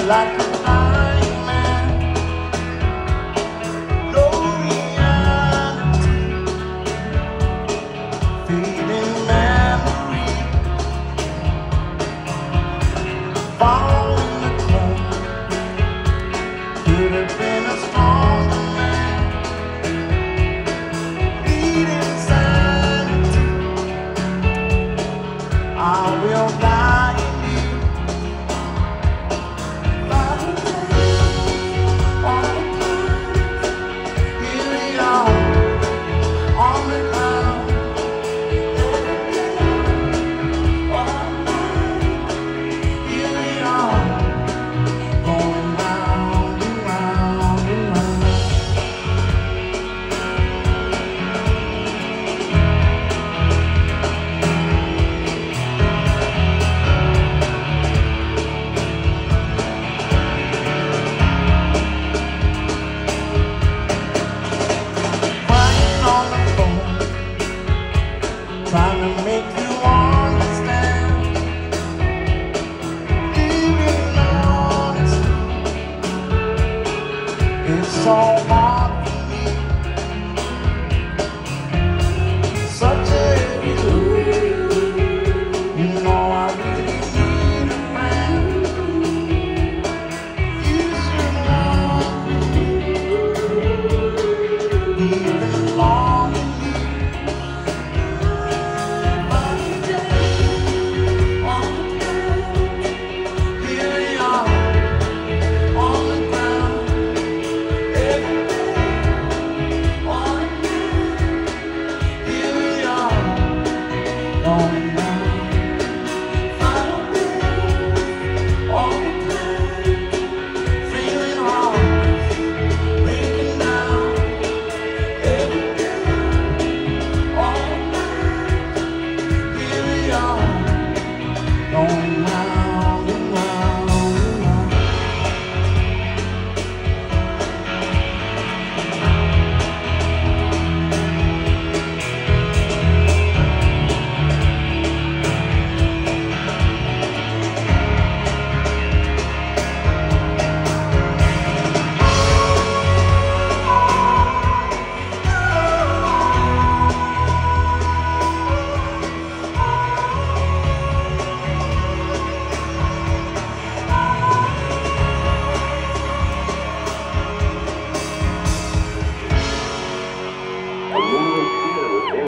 like a blind man, no reality, fading memory, fall in the club. Could have been a stronger man, bleeding sanity. I will die in you. Here we are on the ground. Here we are going round and round and round. Trying to make you understand, even honest, it's so hard.